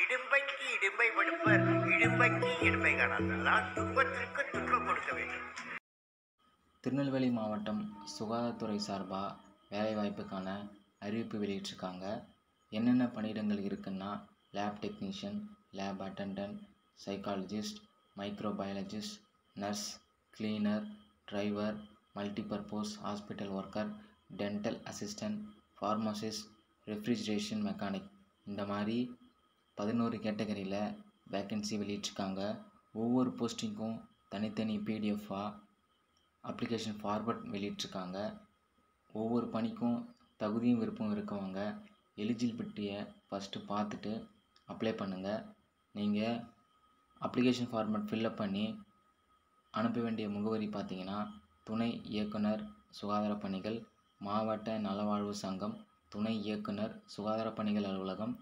இடும்பைக்கு இடும்பை கொடுப்பர், இடும்பைக்கு இடும்பை காணாததால் துன்பத்திற்கு துன்பம் கொடுக்க வேண்டும். திருநெல்வேலி மாவட்டம் சுகாதாரத்துறை சார்பாக வேலைவாய்ப்புக்கான அறிவிப்பு வெளியிட்டிருக்காங்க. என்னென்ன பணியிடங்கள் இருக்குன்னா, lab technician, lab attendant, psychologist, microbiologist, nurse, cleaner, driver, multipurpose hospital worker, dental assistant, pharmacist, refrigeration mechanic, இந்த மாதிரி 11 கேட்டகரியில் வேக்கன்சி வெளியிட்டிருக்காங்க. ஒவ்வொரு போஸ்டிங்க்கும் தனித்தனி பிடிஎஃபாக அப்ளிகேஷன் ஃபார்வர்ட் வெளியிட்டிருக்காங்க. ஒவ்வொரு பணிக்கும் தகுதியும் விருப்பம் இருக்கவங்க எலிஜிபிலிட்டியை ஃபஸ்ட்டு பார்த்துட்டு அப்ளை பண்ணுங்கள். நீங்கள் அப்ளிகேஷன் ஃபார்மேட் ஃபில்லப் பண்ணி அனுப்ப வேண்டிய முகவரி பார்த்தீங்கன்னா, துணை இயக்குனர் சுகாதார பணிகள், மாவட்ட நலவாழ்வு சங்கம், துணை இயக்குனர் சுகாதார பணிகள் அலுவலகம்,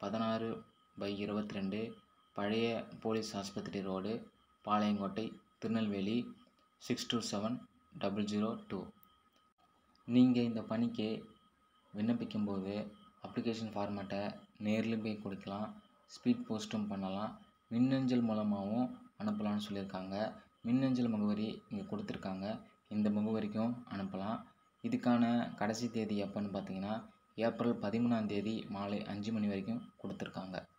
16/22, பழைய போலீஸ் ஆஸ்பத்திரி ரோடு, பாளையங்கோட்டை, திருநெல்வேலி 627002. நீங்கள் இந்த பணிக்கு விண்ணப்பிக்கும்போது அப்ளிகேஷன் ஃபார்மேட்டை நேரில் போய் கொடுக்கலாம், ஸ்பீட் போஸ்ட்டும் பண்ணலாம், மின்னஞ்சல் மூலமாகவும் அனுப்பலாம்னு சொல்லியிருக்காங்க. மின்னஞ்சல் முகவரி இங்கே கொடுத்துருக்காங்க, இந்த முகவரிக்கும் அனுப்பலாம். இதுக்கான கடைசி தேதி எப்போன்னு பார்த்தீங்கன்னா, ஏப்ரல் 13ஆம் தேதி மாலை 5 மணி வரைக்கும் கொடுத்துருக்காங்க.